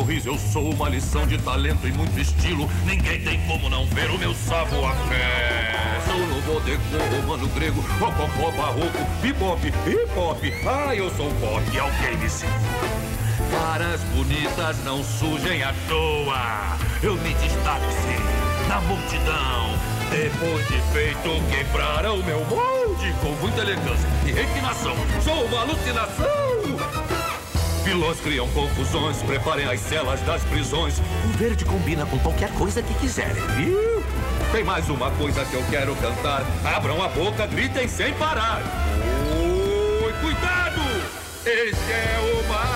sorriso. Eu sou uma lição de talento e muito estilo. Ninguém tem como não ver o meu savoir-faire. Sou novo decor, romano, grego, rococó, barroco, bebop, hip-hop. Ah, eu sou pop, alguém me ensina. Caras bonitas não surgem à toa. Eu me destaco sim, na multidão. Depois de feito, quebraram o meu molde com muita elegância e refinação. Sou uma alucinação. Vilões criam confusões, preparem as celas das prisões. O verde combina com qualquer coisa que quiserem, viu? Tem mais uma coisa que eu quero cantar. Abram a boca, gritem sem parar. Oi, cuidado! Este é o mar.